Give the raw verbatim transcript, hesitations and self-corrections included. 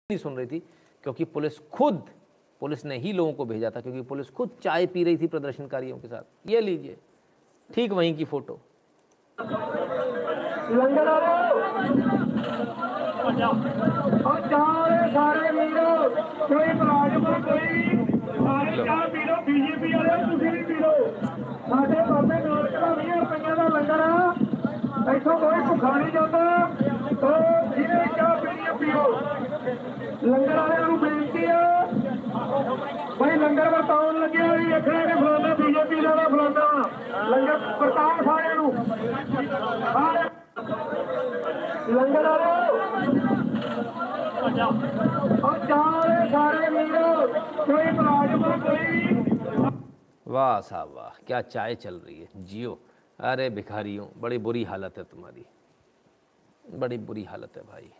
नहीं सुन रही थी, क्योंकि पुलिस खुद पुलिस ने ही लोगों को भेजा था, क्योंकि पुलिस खुद चाय पी रही थी प्रदर्शनकारियों के साथ। ये लीजिए ठीक वहीं की फोटो। लंगर वाले बेनती है भाई, लंगर वरताउन लगे अखड़े ने फलाना बीजेपी का फलाना लंगर वरताउन सारे लंगर वाले सारे मीरो कोई मुलाजिम कोई। वाह साहब वाह, क्या चाय चल रही है, जियो। अरे भिखारियों, बड़ी बुरी हालत है तुम्हारी, बड़ी बुरी हालत है भाई।